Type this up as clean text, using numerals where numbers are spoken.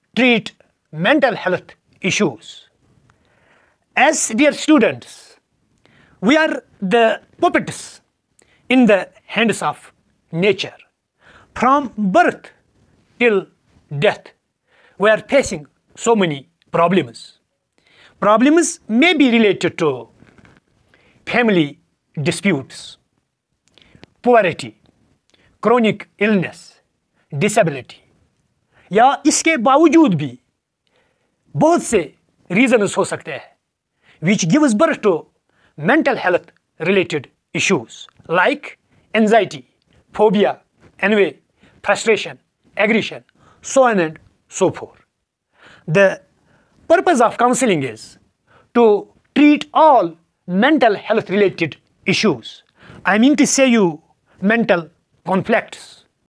treat mental health issues. As dear students, we are the puppets in the hands of nature. From birth till death, we are facing so many problems. Problems may be related to family disputes, poverty, chronic illness, disability, या इसके बावजूद भी बहुत से reasons हो सकते हैं which gives birth to mental health related issues like anxiety, phobia, envy, frustration, aggression, so on and so forth. The purpose of counseling is to treat all mental health related issues. I mean to say you mental conflicts.